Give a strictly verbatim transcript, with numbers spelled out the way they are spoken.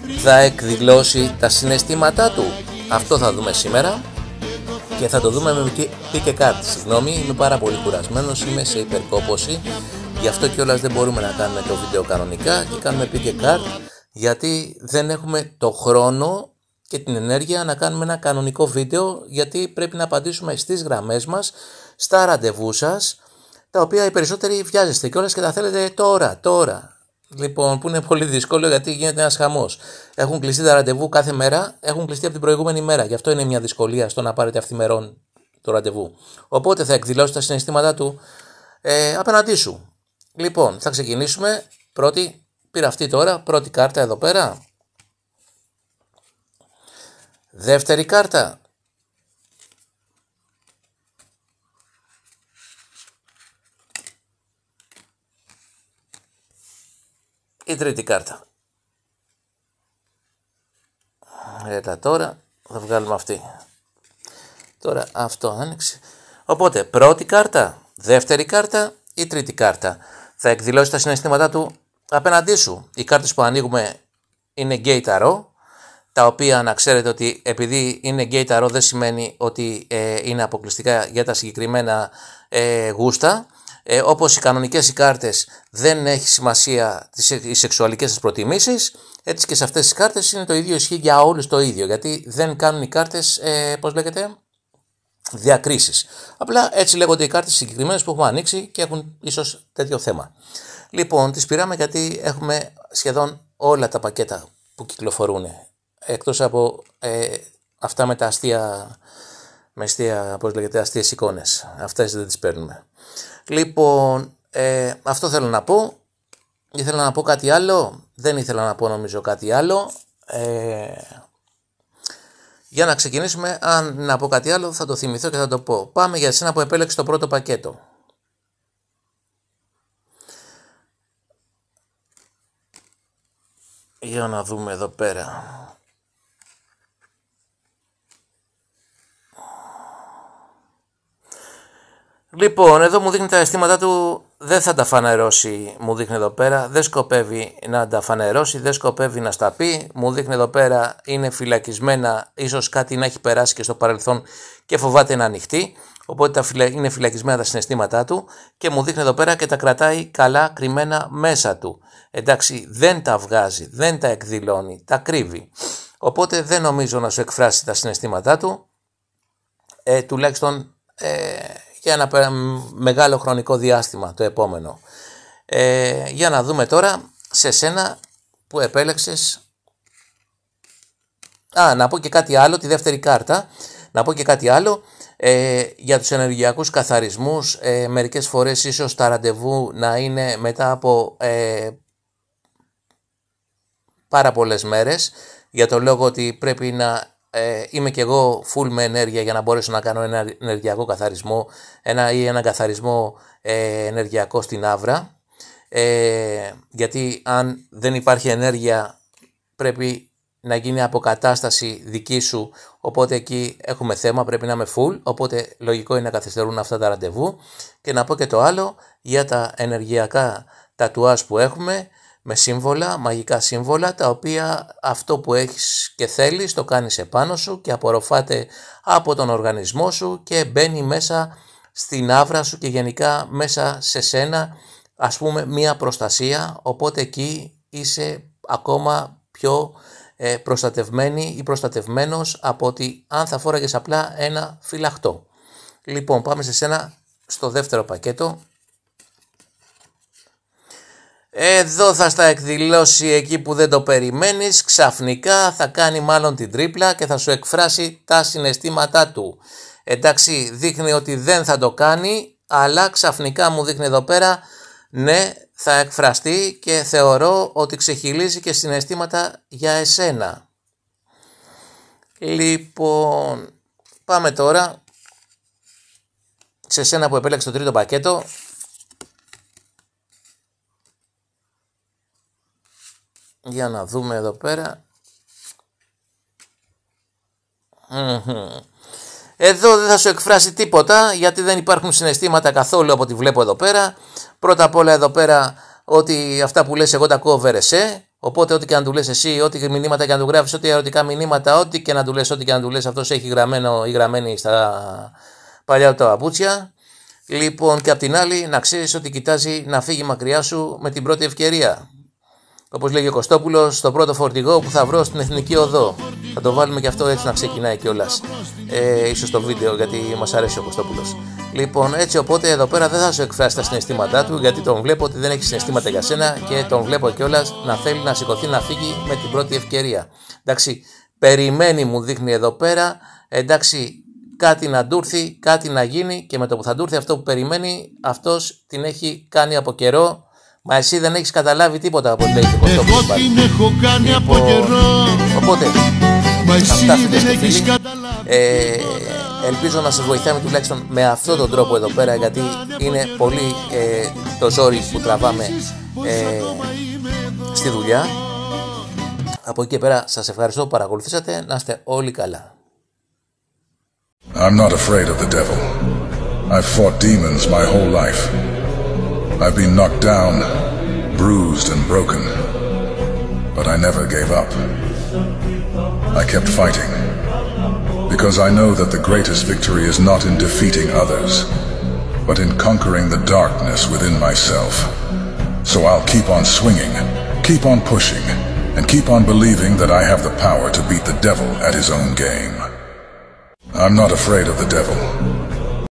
θα εκδηλώσει τα συναισθήματά του? Αυτό θα δούμε σήμερα και θα το δούμε με pick a card. Συγγνώμη, είμαι πάρα πολύ κουρασμένος, είμαι σε υπερκόπωση, γι' αυτό κιόλας δεν μπορούμε να κάνουμε το βίντεο κανονικά και κάνουμε pick a card, γιατί δεν έχουμε το χρόνο και την ενέργεια να κάνουμε ένα κανονικό βίντεο, γιατί πρέπει να απαντήσουμε στις γραμμές μας, στα ραντεβού σας, τα οποία οι περισσότεροι βιάζεστε κιόλας και τα θέλετε τώρα, τώρα. Λοιπόν, που είναι πολύ δύσκολο γιατί γίνεται ένας χαμός. Έχουν κλειστεί τα ραντεβού κάθε μέρα, έχουν κλειστεί από την προηγούμενη μέρα. Γι' αυτό είναι μια δυσκολία στο να πάρετε αυθημερών το ραντεβού. Οπότε θα εκδηλώσει τα συναισθήματά του ε, απέναντί σου. Λοιπόν, θα ξεκινήσουμε. Πρώτη, πήρα αυτή τώρα, πρώτη κάρτα εδώ πέρα. Δεύτερη κάρτα. Η τρίτη κάρτα. Έλα τώρα, θα βγάλουμε αυτή. Τώρα αυτό άνοιξε. Οπότε πρώτη κάρτα, δεύτερη κάρτα ή τρίτη κάρτα. Θα εκδηλώσει τα συναισθήματά του απέναντί σου. Οι κάρτες που ανοίγουμε είναι γκέι ταρό, τα οποία να ξέρετε ότι επειδή είναι γκέι ταρό δεν σημαίνει ότι ε, είναι αποκλειστικά για τα συγκεκριμένα ε, γούστα. Ε, όπως οι κανονικές οι κάρτες δεν έχει σημασία τις, οι σεξουαλικές σας προτιμήσεις, έτσι και σε αυτές τις κάρτες είναι το ίδιο, ισχύει για όλους το ίδιο, γιατί δεν κάνουν οι κάρτες, ε, πώς λέγεται, διακρίσεις. Απλά έτσι λέγονται οι κάρτες συγκεκριμένες που έχουμε ανοίξει και έχουν ίσως τέτοιο θέμα. Λοιπόν, τις πήραμε γιατί έχουμε σχεδόν όλα τα πακέτα που κυκλοφορούν, εκτός από ε, αυτά με τα αστεία, με αστεία, πώς λέγεται, αστείες εικόνες. Αυτές δεν τις παίρνουμε. Λοιπόν, ε, αυτό θέλω να πω. Ήθελα να πω κάτι άλλο. Δεν ήθελα να πω νομίζω κάτι άλλο. Ε, για να ξεκινήσουμε, αν να πω κάτι άλλο θα το θυμηθώ και θα το πω. Πάμε για εσένα που επέλεξε το πρώτο πακέτο. Για να δούμε εδώ πέρα. Λοιπόν, εδώ μου δείχνει τα αισθήματά του, δεν θα τα φανερώσει, μου δείχνει εδώ πέρα, δεν σκοπεύει να τα φανερώσει, δεν σκοπεύει να στα πει, μου δείχνει εδώ πέρα είναι φυλακισμένα, ίσως κάτι να έχει περάσει και στο παρελθόν και φοβάται να ανοιχτεί, οπότε είναι φυλακισμένα τα συναισθήματά του και μου δείχνει εδώ πέρα και τα κρατάει καλά κρυμμένα μέσα του. Εντάξει, δεν τα βγάζει, δεν τα εκδηλώνει, τα κρύβει, οπότε δεν νομίζω να σου εκφράσει τα συναισθήματά του, ε, τουλάχιστον... Ε, για ένα μεγάλο χρονικό διάστημα το επόμενο. Ε, για να δούμε τώρα σε σένα που επέλεξες. Α, να πω και κάτι άλλο, τη δεύτερη κάρτα. Να πω και κάτι άλλο ε, για τους ενεργειακούς καθαρισμούς. Ε, μερικές φορές ίσως τα ραντεβού να είναι μετά από ε, πάρα πολλές μέρες, για το λόγο ότι πρέπει να Ε, είμαι και εγώ full με ενέργεια για να μπορέσω να κάνω ένα ενεργειακό καθαρισμό ένα, ή ένα καθαρισμό ε, ενεργειακό στην άβρα, ε, γιατί αν δεν υπάρχει ενέργεια πρέπει να γίνει αποκατάσταση δική σου, οπότε εκεί έχουμε θέμα, πρέπει να είμαι full, οπότε λογικό είναι να καθυστερούν αυτά τα ραντεβού. Και να πω και το άλλο για τα ενεργειακά τατουάζ που έχουμε, με σύμβολα, μαγικά σύμβολα, τα οποία αυτό που έχεις και θέλεις το κάνεις επάνω σου και απορροφάται από τον οργανισμό σου και μπαίνει μέσα στην άβρα σου και γενικά μέσα σε σένα, ας πούμε, μία προστασία, οπότε εκεί είσαι ακόμα πιο ε, προστατευμένη ή προστατευμένος από ότι αν θα φόραγες απλά ένα φυλαχτό. Λοιπόν, πάμε σε σένα στο δεύτερο πακέτο. Εδώ θα στα εκδηλώσει εκεί που δεν το περιμένεις, ξαφνικά θα κάνει μάλλον την τρίπλα και θα σου εκφράσει τα συναισθήματά του. Εντάξει, δείχνει ότι δεν θα το κάνει, αλλά ξαφνικά μου δείχνει εδώ πέρα, ναι, θα εκφραστεί και θεωρώ ότι ξεχυλίζει και συναισθήματα για εσένα. Λοιπόν, πάμε τώρα σε σένα που επέλεξε το τρίτο πακέτο. Για να δούμε εδώ πέρα. Εδώ δεν θα σου εκφράσει τίποτα, γιατί δεν υπάρχουν συναισθήματα καθόλου από ό,τι βλέπω εδώ πέρα. Πρώτα απ' όλα εδώ πέρα ότι αυτά που λες εγώ τα ακούω βερεσέ, Οπότε, ό,τι και να του λες εσύ, ό,τι μηνύματα και να του γράφεις, ό,τι ερωτικά μηνύματα, ό,τι και να του λες, ό,τι και να του λες, αυτός έχει γραμμένο ή γραμμένη στα παλιά του τα παπούτσια. Λοιπόν, και απ' την άλλη, να ξέρεις ότι κοιτάζει να φύγει μακριά σου με την πρώτη ευκαιρία. Όπως λέγει ο Κωστόπουλος, στο πρώτο φορτηγό που θα βρω στην Εθνική Οδό. Θα το βάλουμε και αυτό έτσι να ξεκινάει κιόλας. Ε, ίσως το βίντεο, γιατί μας αρέσει ο Κωστόπουλος. Λοιπόν, έτσι οπότε εδώ πέρα δεν θα σου εκφράσει τα συναισθήματά του, γιατί τον βλέπω ότι δεν έχει συναισθήματα για σένα και τον βλέπω κιόλας να θέλει να σηκωθεί να φύγει με την πρώτη ευκαιρία. Εντάξει, περιμένει, μου δείχνει εδώ πέρα, εντάξει, κάτι να του έρθει, κάτι να γίνει και με το που θα του έρθει αυτό που περιμένει, αυτός την έχει κάνει από καιρό. Μα εσύ δεν έχεις καταλάβει τίποτα από ό,τι λέει το Κωστόπουλος. Εγώ την έχω κάνει λοιπόν, από καιρό. Οπότε, μα εσύ δεν έχεις καταλάβει. Ε, ελπίζω να σας βοηθάμε τουλάχιστον με αυτόν τον τρόπο εδώ πέρα, γιατί είναι πολύ ε, το ζόρι που τραβάμε ε, στη δουλειά. Από εκεί και πέρα σας ευχαριστώ που παρακολουθήσατε. Να είστε όλοι καλά. I'm not afraid of the devil. I've fought demons my whole life. I've been knocked down, bruised and broken, but I never gave up. I kept fighting, because I know that the greatest victory is not in defeating others, but in conquering the darkness within myself. So I'll keep on swinging, keep on pushing, and keep on believing that I have the power to beat the devil at his own game. I'm not afraid of the devil.